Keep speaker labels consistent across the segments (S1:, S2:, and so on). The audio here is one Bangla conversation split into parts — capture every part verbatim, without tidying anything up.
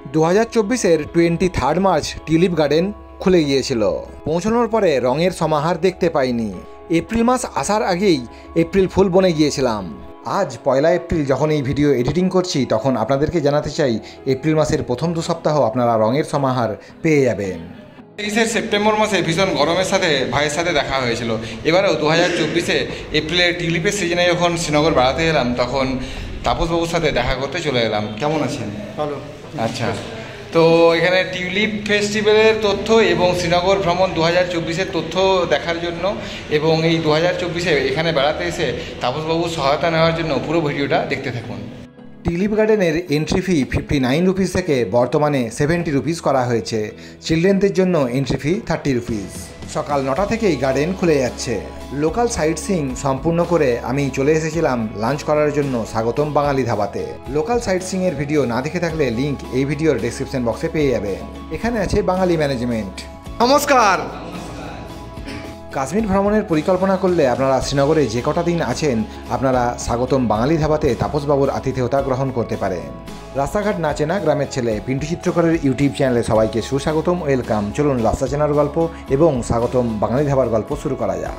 S1: দু হাজার চব্বিশের twenty third March tulip garden খুলে গিয়েছিল। পৌঁছানোর পরে রঙের সমাহার দেখতে পাইনি। এপ্রিল মাস আসার আগেই এপ্রিল ফুল বনে গিয়েছিলাম। আজ পয়লা এপ্রিল যখন এই ভিডিও এডিটিং করছি তখন আপনাদেরকে জানাতে চাই এপ্রিল মাসের প্রথম দু সপ্তাহ আপনারা রঙের সমাহার পেয়ে যাবেন। তেইশে সেপ্টেম্বর মাসে ভীষণ গরমের সাথে ভাইয়ের সাথে দেখা হয়েছিল। এবারেও দু হাজার চব্বিশে এপ্রিলে টিউলিপের সিজনে যখন শ্রীনগর বেড়াতে এলাম তখন তাপসবাবুর সাথে দেখা করতে চলে এলাম। কেমন আছেন? ভালো। আচ্ছা, তো এখানে টিউলিপ ফেস্টিভ্যালের তথ্য এবং শ্রীনগর ভ্রমণ দু হাজার চব্বিশের তথ্য দেখার জন্য এবং এই দু হাজার চব্বিশে এখানে বেড়াতে এসে তাপসবাবুর সহায়তা নেওয়ার জন্য পুরো ভিডিওটা দেখতে থাকুন। টিউলিপ গার্ডেনের entry fee fifty nine rupees থেকে বর্তমানে সেভেন্টি রুপিস করা হয়েছে। চিলড্রেনদের জন্য এন্ট্রি ফি থার্টি রুপিস। সকাল নটা থেকেই গার্ডেন খুলে যাচ্ছে। লোকাল সাইট সিইং সম্পূর্ণ করে আমি চলে এসেছিলাম লাঞ্চ করার জন্য স্বাগতম বাঙালি ধাবাতে। লোকাল সাইট সিইং এর ভিডিও না দেখে থাকলে লিঙ্ক এই ভিডিওর ডেসক্রিপশন বক্সে পেয়ে যাবেন। এখানে আছে বাঙালি ম্যানেজমেন্ট। নমস্কার। কাশ্মীর ভ্রমণের পরিকল্পনা করলে আপনারা শ্রীনগরে যে কটা দিন আছেন আপনারা স্বাগতম বাঙালি ধাবাতে তাপসবাবুর আতিথেয়তা গ্রহণ করতে পারেন। রাস্তাঘাট না চেনা গ্রামের ছেলে পিন্টু চিত্রকরের ইউটিউব চ্যানেলে সবাইকে সুস্বাগতম, ওয়েলকাম। চলুন রাস্তা চেনার গল্প এবং স্বাগতম বাঙালি ধাবার গল্প শুরু করা যাক।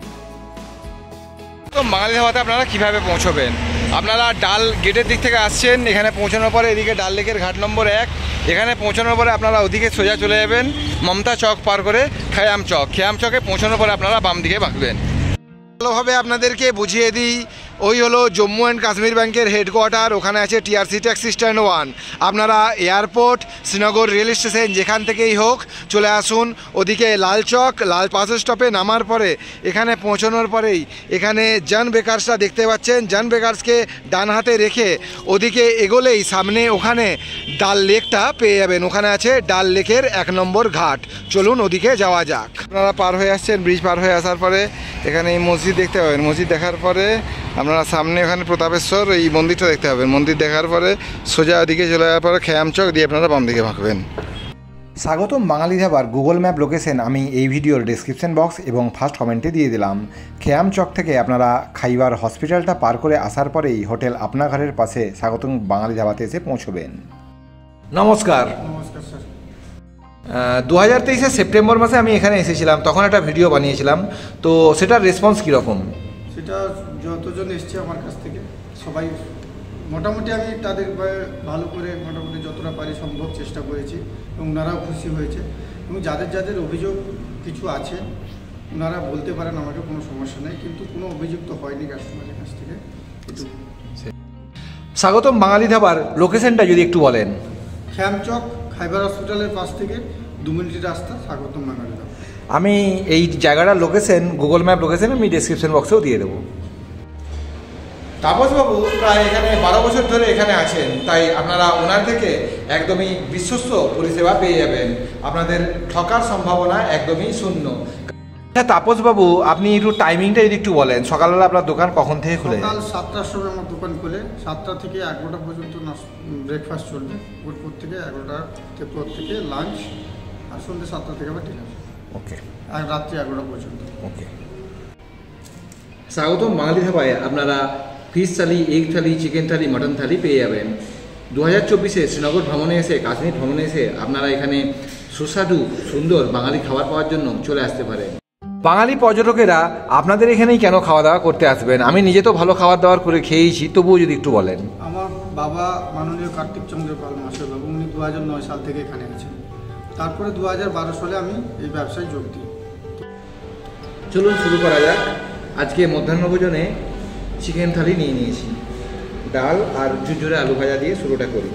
S1: বাঙালি ধাবাতে আপনারা কিভাবে পৌঁছবেন? আপনারা ডাল গেটের দিক থেকে আসছেন, এখানে পৌঁছানোর পরে এদিকে ডাল লেকের ঘাট নম্বর এক, এখানে পৌঁছানোর পরে আপনারা ওদিকে সোজা চলে যাবেন মমতা চক পার করে খেয়াম চক। খেয়াম চকে পৌঁছানোর পরে আপনারা বাম দিকে বাঁকবেন। ভালোভাবে আপনাদেরকে বুঝিয়ে দিই, ওই হলো জম্মু অ্যান্ড কাশ্মীর ব্যাংকের হেডকোয়ার্টার, ওখানে আছে টিআরসি ট্যাক্সি স্ট্যান্ড ওয়ান। আপনারা এয়ারপোর্ট, শ্রীনগর রেল স্টেশন যেখান থেকেই হোক চলে আসুন ওদিকে লাল চক, লাল পাস স্টপে নামার পরে এখানে পৌঁছানোর পরেই এখানে জন বেকার্সটা দেখতে পাচ্ছেন। জন বেকার্সকে ডান হাতে রেখে ওদিকে এগোলেই সামনে ওখানে ডাল লেকটা পেয়ে যাবেন। ওখানে আছে ডাল লেকের এক নম্বর ঘাট। চলুন ওদিকে যাওয়া যাক। আপনারা পার হয়ে আসছেন, ব্রিজ পার হয়ে আসার পরে এখানে এই মসজিদ দেখতে পাবেন। মসজিদ দেখার পরে আপনারা সামনে ওখানে প্রতাপেশ্বর এই মন্দিরটা দেখতে পাবেন। মন্দির দেখার পরে সোজা ওদিকে চলে যাওয়ার পরে খেয়াম চক দিয়ে আপনারা বাম দিকে ভাগবেন। স্বাগতম বাঙালি ধাবার গুগল ম্যাপ লোকেশন আমি এই ভিডিওর ডেসক্রিপশন বক্স এবং ফার্স্ট কমেন্টে দিয়ে দিলাম। খেয়াম চক থেকে আপনারা খাইবার হসপিটালটা পার করে আসার পরেই হোটেল আপনা ঘরের পাশে স্বাগতম বাঙালি ধাবাতে এসে পৌঁছবেন। নমস্কার।
S2: নমস্কার স্যার।
S1: দু হাজার তেইশে সেপ্টেম্বর মাসে আমি এখানে এসেছিলাম, তখন একটা ভিডিও বানিয়েছিলাম, তো সেটার রেসপন্স কীরকম?
S2: সেটা যতজন এসছে আমার কাছ থেকে সবাই মোটামুটি আমি তাদের ভালো করে মোটামুটি যতটা পারি সম্ভব চেষ্টা করেছি এবং ওনারাও খুশি হয়েছে। এবং যাদের যাদের অভিযোগ কিছু আছে ওনারা বলতে পারেন, আমাকে কোনো সমস্যা নেই, কিন্তু কোনো অভিযোগ তো হয়নি কাস্টমারের কাছ থেকে।
S1: স্বাগতম বাঙালি ধাবার লোকেশনটা যদি একটু বলেন।
S2: খেয়াম চক খাইবার হসপিটালের পাশ থেকে দু মিনিটের রাস্তা, স্বাগতম বাঙালি ধাবা।
S1: আমি এই জায়গাটার লোকেশন গুগল ম্যাপ লোকেশন আমি ডিসক্রিপশন বক্সেও দিয়ে দেবো। তাপসবাবু প্রায় এখানে বারো বছর ধরে এখানে আছেন, তাই আপনারা ওনার থেকে একদমই বিশ্বস্ত পরিষেবা পেয়ে যাবেন। আপনাদের ঠকার সম্ভাবনা একদমই শূন্য। হ্যাঁ তাপসবাবু, আপনি একটু টাইমিংটা যদি একটু বলেন, সকালবেলা আপনার দোকান কখন থেকে খুলে?
S2: সকাল সাতটার সময় আমার দোকান খুলে, সাতটা থেকে এগারোটা পর্যন্ত ব্রেকফাস্ট চলবে, ওর থেকে এগারোটা পর থেকে লাঞ্চ, আর সন্ধ্যে সাতটা থেকে আবার ডিনার। ওকে। আর রাত্রি এগারোটা পর্যন্ত। ওকে।
S1: স্বাগতম বাঙালি ধাবায় আপনারা fish thali, egg thali, chicken thali, mutton thali পেয়ে যাবেন। দু হাজার চব্বিশে শ্রীনগর ভ্রমণে এসে, কাশ্মীর ভ্রমণে এসে আপনারা এখানে সুস্বাদু সুন্দর বাঙালি খাবার পাওয়ার জন্য চলে আসতে পারেন। বাঙালি পর্যটকেরা আপনাদের এখানেই কেন খাওয়া দাওয়া করতে আসবেন? আমি নিজে তো ভালো খাবার দাবার করে খেয়েছি, তবুও যদি একটু বলেন।
S2: আমার বাবা মাননীয় কার্তিক চন্দ্র পাল মাস্টার বাবু, উনি দু হাজার নয় সাল থেকে এখানে আছেন। তারপরে দু হাজার বারো সালে আমি এই ব্যবসায় যোগ দিই।
S1: চলুন শুরু করা যাক। আজকে মধ্যাহ্নভোজনে চিকেন থালি নিয়ে নিয়েছি, ডাল আর ঝুরঝুরে আলু ভাজা দিয়ে শুরুটা করি।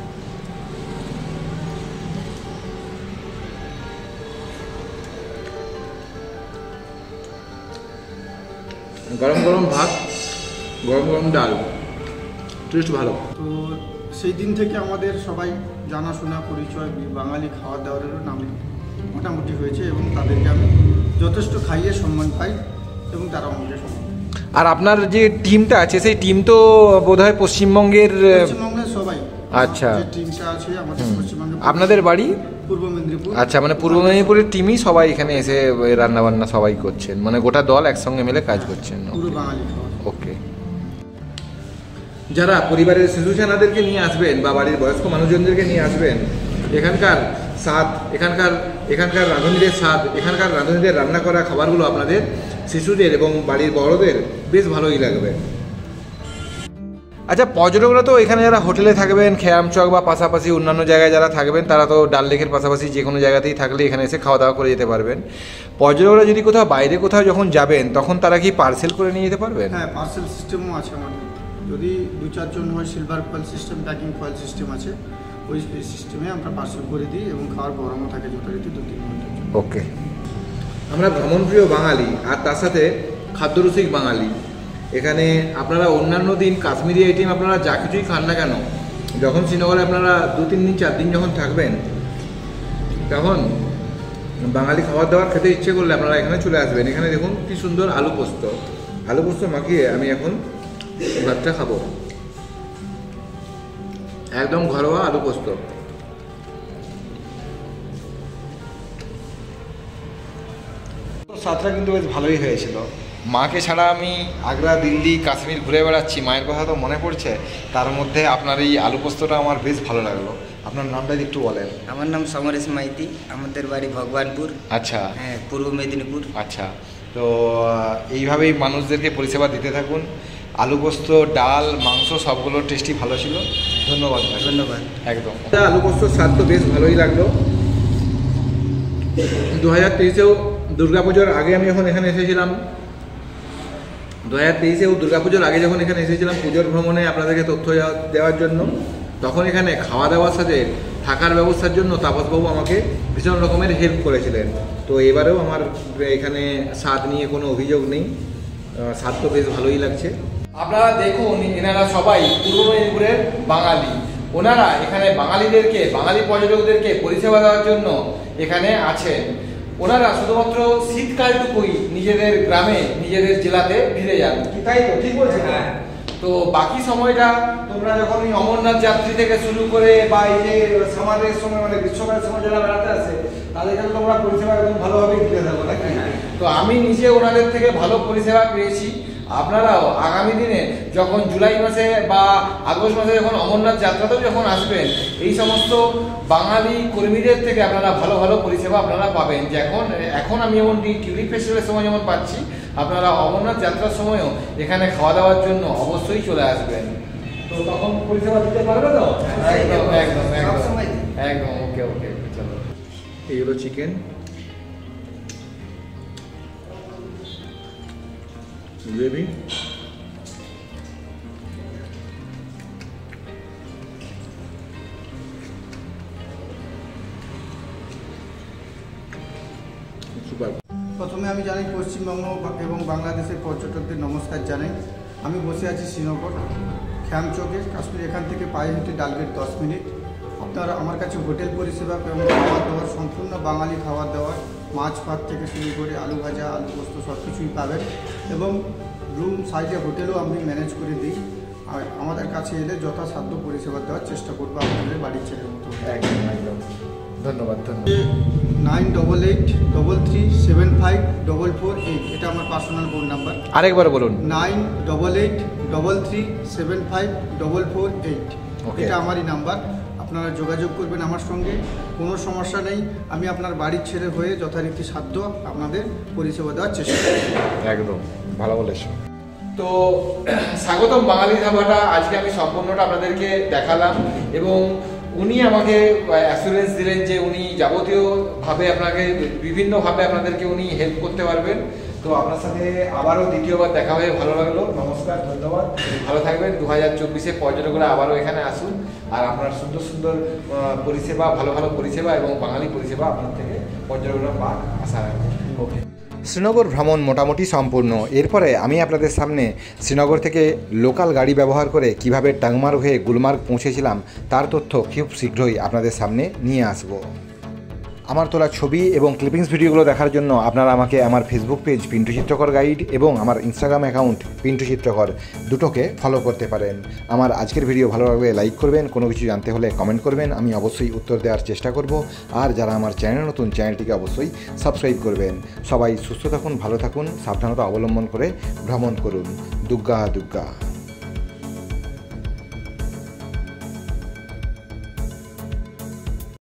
S1: গরম গরম ভাত, গরম গরম ডাল, টেস্ট ভালো।
S2: তো সেই দিন থেকে আমাদের সবাই জানাশোনা পরিচয় বাঙালি খাওয়া দাওয়ারেরও নাম মোটামুটি হয়েছে এবং তাদেরকে আমি যথেষ্ট খাইয়ে সম্মান পাই এবং তারা আমাকে সম্মান পায়।
S1: আর আপনার যে টিমটা আছে সেই টিম তো বোধহয় পশ্চিমবঙ্গের
S2: পশ্চিমবঙ্গের সবাই।
S1: আচ্ছা,
S2: যে টিমটা আছে আমাদের পশ্চিমবঙ্গে।
S1: আপনাদের বাড়ি
S2: পূর্ব মেদিনীপুর।
S1: আচ্ছা, মানে পূর্ব মেদিনীপুরের টিমই সবাই এখানে এসে রান্না বান্না সবাই করছেন, মানে গোটা দল একসঙ্গে মিলে কাজ করছেন।
S2: পুরো বাঙালি খাওয়া।
S1: ওকে। যারা পরিবারের শিশু ছানাদেরকে নিয়ে আসবেন বা বাড়ির বয়স্ক মানুষজনদেরকে নিয়ে আসবেন, এখানকার স্বাদ, এখানকার এখানকার রাঁধুনিদের স্বাদ, এখানকার রাঁধুনিদের রান্না করা খাবারগুলো আপনাদের শিশুদের এবং বাড়ির বড়দের বেশ ভালোই লাগবে। আচ্ছা, পর্যটকরা তো এখানে যারা হোটেলে থাকবেন, খেয়ামচক বা পাশাপাশি অন্যান্য জায়গায় যারা থাকবেন, তারা তো ডাল লেকের পাশাপাশি যে কোনো জায়গাতেই থাকলে এখানে এসে খাওয়া দাওয়া করে যেতে পারবেন। পর্যটকরা যদি কোথাও বাইরে কোথাও যখন যাবেন, তখন তারা কি পার্সেল করে নিয়ে যেতে পারবেন?
S2: হ্যাঁ, পার্সেল সিস্টেমও আছে আমাদের। যদি দু চারজন হয়, silver foil system, packing foil system আছে, ওই সিস্টেমে আমরা পার্সেল করে দিই এবং খাওয়ার গরমও থাকে যথারীতি দু তিন ঘন্টার জন্য।
S1: ওকে, আমরা ভ্রমণপ্রিয় বাঙালি আর তার সাথে খাদ্যরসিক বাঙালি। এখানে আপনারা অন্যান্য দিন কাশ্মীরি আইটেম আপনারা যা কিছুই খান না কেন, যখন শ্রীনগরে আপনারা দু তিন দিন চার দিন যখন থাকবেন, তখন বাঙালি খাবার দাবার খেতে ইচ্ছে করলে আপনারা এখানে চলে আসবেন। এখানে দেখুন কি সুন্দর আলু পোস্ত, আলু পোস্ত মাখিয়ে আমি এখন ভাতটা খাবো। একদম ঘরোয়া আলু পোস্ত। সাতটা কিন্তু বেশ ভালোই হয়েছিল। মাকে ছাড়া আমি আগ্রা, দিল্লি, কাশ্মীর ঘুরে বেড়াচ্ছি, মায়ের কথা তো মনে পড়ছে। তার মধ্যে আপনার এই আলু পোস্তটা আমার বেশ ভালো লাগলো। আপনার নামটা একটু বলেন।
S3: আমার নাম সমরেশ মাইতি, আমাদের বাড়ি ভগবানপুর।
S1: আচ্ছা,
S3: হ্যাঁ, পূর্ব মেদিনীপুর।
S1: আচ্ছা, তো এইভাবেই মানুষদেরকে পরিষেবা দিতে থাকুন। আলু পোস্ত, ডাল, মাংস সবগুলো টেস্টি ভালো ছিল। ধন্যবাদ।
S3: ধন্যবাদ।
S1: একদম, আলু পোস্তর স্বাদ তো বেশ ভালোই লাগলো। দু হাজার তেইশেও দুর্গাপুজোর আগে আমি যখন এখানে এসেছিলাম, দু হাজার তেইশেও দুর্গাপুজোর আগে যখন এখানে এসেছিলাম পুজোর ভ্রমণে আপনাদেরকে তথ্য দেওয়ার জন্য, তখন এখানে খাওয়া দাওয়ার সাথে থাকার ব্যবস্থার জন্য তাপসবাবু আমাকে ভীষণ রকমের হেল্প করেছিলেন। তো এবারেও আমার এখানে স্বাদ নিয়ে কোনো অভিযোগ নেই, স্বাদ তো বেশ ভালোই লাগছে। আপনারা দেখুন, এনারা সবাই পূর্ব মেদিনীপুরের বাঙালি। ওনারা এখানে বাঙালিদেরকে, বাঙালি পর্যটকদেরকে পরিষেবা দেওয়ার জন্য এখানে আছেন। ওনারা শুধুমাত্র শীতকালটুকুই নিজেদের গ্রামে, নিজেদের জেলাতে ফিরে যান, কি তাই তো? ঠিক বলছি? হ্যাঁ। তো বাকি সময়টা তোমরা যখন এই অমরনাথ যাত্রী থেকে শুরু করে বা এই যে সামারের সময়, মানে গ্রীষ্মকালের সময় যারা বেড়াতে আসে, তাদেরকে তোমরা পরিষেবা একদম ভালোভাবেই দিতে থাকো, নাকি? তো আমি নিজে ওনাদের থেকে ভালো পরিষেবা পেয়েছি। আপনারাও আগামী দিনে যখন জুলাই মাসে বা আগস্ট মাসে যখন অমরনাথ যাত্রাতেও যখন আসবেন, এই সমস্ত বাঙালি কর্মীদের থেকে আপনারা ভালো ভালো পরিষেবা আপনারা পাবেন। যে এখন এখন আমি যেমন টিউলিপ ফেস্টিভ্যালের সময় যেমন পাচ্ছি, আপনারা অমরনাথ যাত্রার সময়ও এখানে খাওয়া দাওয়ার জন্য অবশ্যই চলে আসবেন। তো তখন পরিষেবা দিতে পারবে তো? একদম একদম একদম একদম ওকে ওকে চলো। এই হলো চিকেন, গ্রেভি, সুপার।
S2: প্রথমে আমি জানাই পশ্চিমবঙ্গ এবং বাংলাদেশের পর্যটকদের নমস্কার জানাই। আমি বসে আছি শ্রীনগর খ্যামচকে, কাশ্মীর। এখান থেকে পায়ে হেঁটে ডালগেট দশ মিনিট। আপনারা আমার কাছে হোটেল পরিষেবা এবং খাওয়ার দাওয়ার, সম্পূর্ণ বাঙালি খাওয়ার দাওয়ার, মাছ ভাত থেকে শুরু করে আলু ভাজা, আলু পোস্ত সব কিছুই পাবেন। এবং রুম সাইজে হোটেলও আমি ম্যানেজ করে দিই। আর আমাদের কাছে এলে যথাসাধ্য পরিষেবা দেওয়ার চেষ্টা করবো আপনাদের বাড়ির ছেলের মতো।
S1: একদম একদম, ধন্যবাদ ধন্যবাদ।
S2: Nine double eight double three seven five double four eight, এটা আমার পার্সোনাল ফোন নাম্বার।
S1: আরেকবার বলুন।
S2: Nine double eight double three seven five double four eight, এটা আমারই নাম্বার। আপনারা যোগাযোগ করবেন আমার সঙ্গে, কোনো সমস্যা নেই। আমি আপনার বাড়ির ছেলে হয়ে যথারীতি সাধ্য আপনাদের পরিষেবা দেওয়ার চেষ্টা করব।
S1: একদম ভালো বলেছো। তো স্বাগতম বাঙালি ধাবাটা আজকে আমি সম্পূর্ণটা আপনাদেরকে দেখালাম এবং উনি আমাকে অ্যাসুরেন্স দিলেন যে উনি যাবতীয়ভাবে আপনাকে বিভিন্নভাবে আপনাদেরকে উনি হেল্প করতে পারবেন। তো আপনার সাথে আবারও দ্বিতীয়বার দেখা হয়ে ভালো লাগলো। নমস্কার, ধন্যবাদ, ভালো থাকবেন। দু হাজার চব্বিশে পর্যটকরা আবারও এখানে আসুন আর আপনার সুন্দর সুন্দর পরিষেবা, ভালো ভালো পরিষেবা এবং বাঙালি পরিষেবা আপনার থেকে পর্যটকরা পাক, আশা রাখবেন। ওকে। শ্রীনগর ভ্রমণ মোটামুটি সম্পূর্ণ। এরপরে আমি আপনাদের সামনে শ্রীনগর থেকে লোকাল গাড়ি ব্যবহার করে কিভাবে টাংমার্গ হয়ে গুলমার্গ পৌঁছেছিলাম তার তথ্য খুব শীঘ্রই আপনাদের সামনে নিয়ে আসব। আমার তোলা ছবি এবং ক্লিপিংস ভিডিওগুলো দেখার জন্য আপনারা আমাকে আমার ফেসবুক পেজ পিন্টু চিত্রকর গাইড এবং আমার ইনস্টাগ্রাম অ্যাকাউন্ট পিন্টু চিত্রকর দুটোকে ফলো করতে পারেন। আমার আজকের ভিডিও ভালো লাগলে লাইক করবেন, কোনো কিছু জানতে হলে কমেন্ট করবেন, আমি অবশ্যই উত্তর দেওয়ার চেষ্টা করব। আর যারা আমার চ্যানেল নতুন, চ্যানেলটিকে অবশ্যই সাবস্ক্রাইব করবেন। সবাই সুস্থ থাকুন, ভালো থাকুন, সাবধানতা অবলম্বন করে ভ্রমণ করুন। দুগ্গা দুগ্গা।